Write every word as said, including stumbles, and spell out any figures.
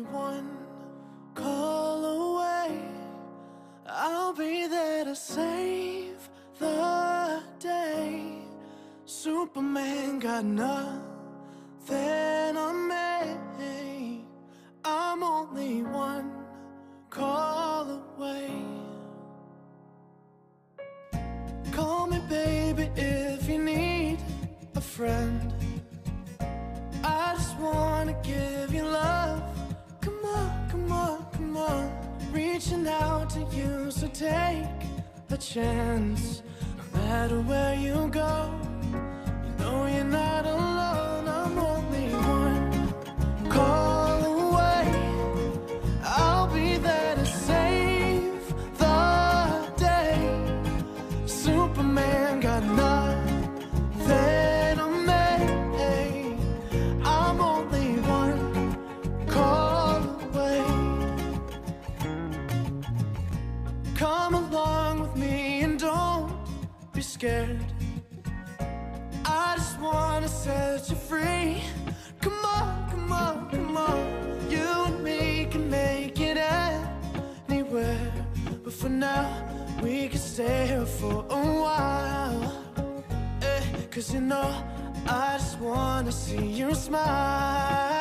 one call away. I'll be there to save the day. Superman got nothing on me. I'm only one call away. Call me baby if you need a friend. I just wanna give you love. Come on, come on, come on. Reaching out to you, so take a chance. No matter where you go, you know you're not alone. I'm only one call away. I'll be there to save the day. Superman got nothing on me. I'm only one call away. Come along with me and don't be scared. I just wanna set you free. Come on, come on, come on. You and me can make it anywhere, but for now we can stay here for a while. Eh, cause you know I just wanna see you smile.